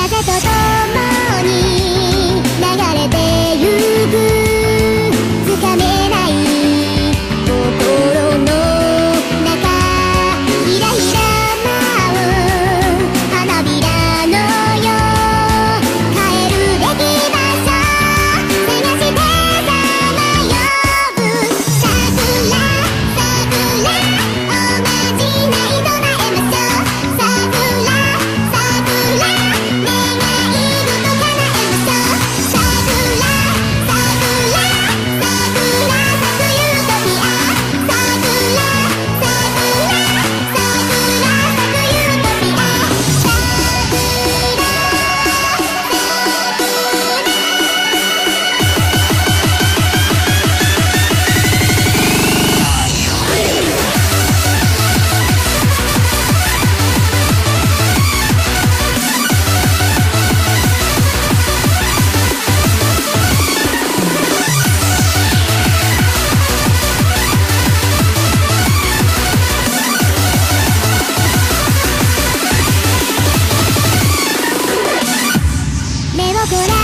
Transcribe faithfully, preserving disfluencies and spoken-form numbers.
風とともに流れてゆくつかめない心の中ひらひら舞う花びらのよ帰るべき場所探してさまよう桜桜おまじない唱えましょう桜桜願い事叶えましょう桜桜桜咲くユートピア桜桜桜咲くユートピア目をこら